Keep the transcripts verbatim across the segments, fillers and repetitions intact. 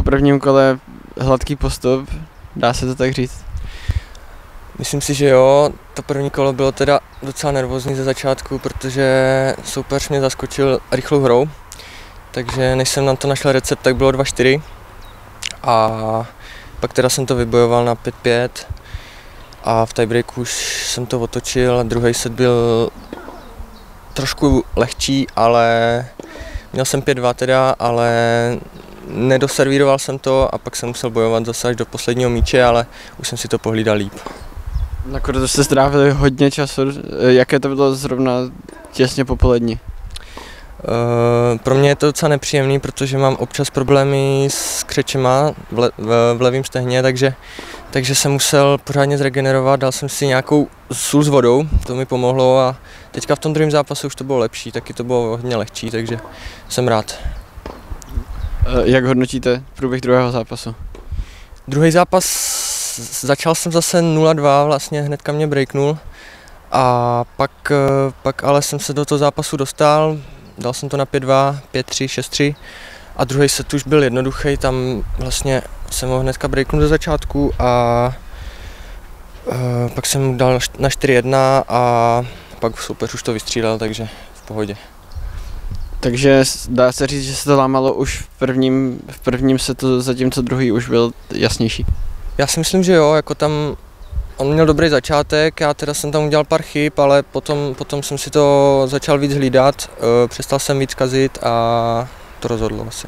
prvním kole hladký postup, dá se to tak říct? Myslím si, že jo, to první kolo bylo teda docela nervózní ze začátku, protože soupeř mě zaskočil rychlou hrou, takže než jsem na to našel recept, tak bylo dva čtyři a pak teda jsem to vybojoval na pět pět a v tiebreaku už jsem to otočil, druhý set byl trošku lehčí, ale měl jsem pět dva teda, ale nedoservíroval jsem to a pak jsem musel bojovat zase až do posledního míče, ale už jsem si to pohlídal líp. Nakonec jste strávili hodně času, jaké to bylo zrovna těsně po poledni? Uh, pro mě je to docela nepříjemný, protože mám občas problémy s křečema v, le, v, v levém stehně, takže, takže jsem musel pořádně zregenerovat, dal jsem si nějakou sůl s vodou, to mi pomohlo a teďka v tom druhém zápasu už to bylo lepší, taky to bylo hodně lehčí, takže jsem rád. Uh, jak hodnotíte průběh druhého zápasu? Druhý zápas začal jsem zase nula dva, vlastně hnedka mě breaknul a pak, pak ale jsem se do toho zápasu dostal, dal jsem to na pět dva, pět tři, šest tři a druhý set už byl jednoduchý, tam vlastně jsem ho hnedka breaknul do začátku a uh, pak jsem dal na čtyři jedna a pak soupeř už to vystřílel, takže v pohodě. Takže dá se říct, že se to lámalo už v prvním, v prvním setu, zatímco druhý už byl jasnější? Já si myslím, že jo, jako tam on měl dobrý začátek, já teda jsem tam udělal pár chyb, ale potom, potom jsem si to začal víc hlídat, přestal jsem víc kazit a to rozhodlo asi.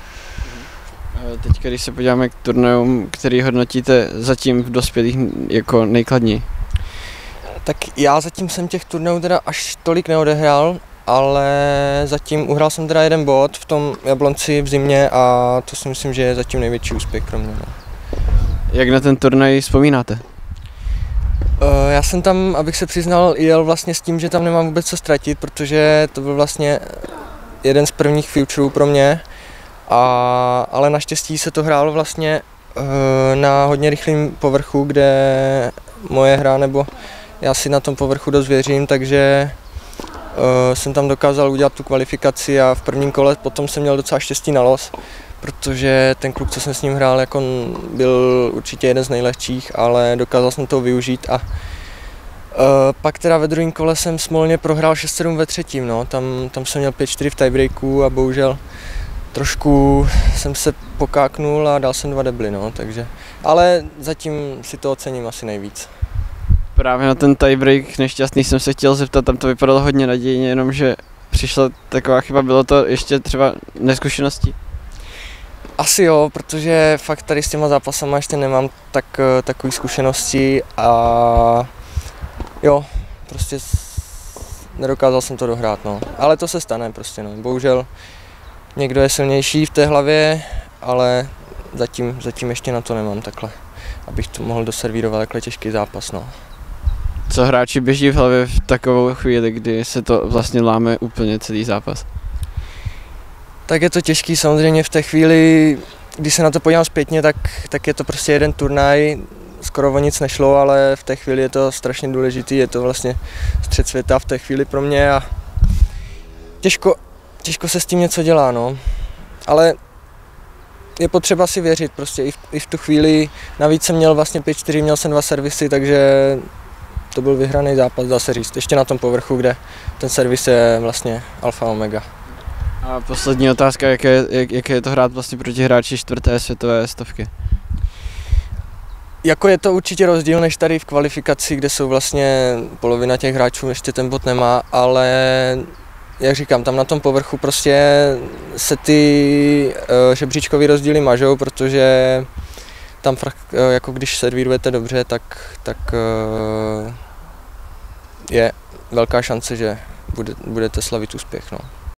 Teď, když se podíváme k turnajům, který hodnotíte zatím v dospělých jako nejkladněji? Tak já zatím jsem těch turnajů teda až tolik neodehrál, ale zatím uhrál jsem teda jeden bod v tom Jablonci v zimě a to si myslím, že je zatím největší úspěch pro mě. No. Jak na ten turnaj vzpomínáte? Uh, já jsem tam, abych se přiznal, jel vlastně s tím, že tam nemám vůbec co ztratit, protože to byl vlastně jeden z prvních futureů pro mě, a, ale naštěstí se to hrálo vlastně uh, na hodně rychlém povrchu, kde moje hra, nebo já si na tom povrchu dost věřím, takže uh, jsem tam dokázal udělat tu kvalifikaci a v prvním kole potom jsem měl docela štěstí na los, protože ten kluk, co jsem s ním hrál, jako byl určitě jeden z nejlehčích, ale dokázal jsem to využít a uh, pak teda ve druhém kole jsem smolně prohrál šest sedm ve třetím, no. tam, tam jsem měl pět čtyři v tiebreaku a bohužel trošku jsem se pokáknul a dal jsem dva debly, no, takže, ale zatím si to ocením asi nejvíc. Právě na ten tiebreak nešťastný jsem se chtěl zeptat, tam to vypadalo hodně nadějně, jenomže přišla taková chyba, bylo to ještě třeba neskušeností? Asi jo, protože fakt tady s těma zápasama ještě nemám tak, takový zkušenosti a jo, prostě nedokázal jsem to dohrát, no. Ale to se stane prostě, no. Bohužel někdo je silnější v té hlavě, ale zatím, zatím ještě na to nemám takhle, abych to mohl doservírovat takhle těžký zápas, no. Co hráči běží v hlavě v takovou chvíli, kdy se to vlastně láme úplně celý zápas? Tak je to těžký samozřejmě v té chvíli, když se na to podívám zpětně, tak, tak je to prostě jeden turnaj, skoro o nic nešlo, ale v té chvíli je to strašně důležitý, je to vlastně střed světa v té chvíli pro mě a těžko, těžko se s tím něco dělá, no. Ale je potřeba si věřit, prostě i v, i v tu chvíli, navíc jsem měl vlastně pět čtyři, měl jsem dva servisy, takže to byl vyhraný zápas, dá se říct, ještě na tom povrchu, kde ten servis je vlastně alfa omega. A poslední otázka, jaké, jak, jaké je to hrát vlastně proti hráči čtvrté světové stovky? Jako je to určitě rozdíl než tady v kvalifikaci, kde jsou vlastně polovina těch hráčů ještě ten bod nemá, ale jak říkám, tam na tom povrchu prostě se ty uh, žebříčkový rozdíly mažou, protože tam uh, jako když servírujete dobře, tak, tak uh, je velká šance, že bude, budete slavit úspěch, no.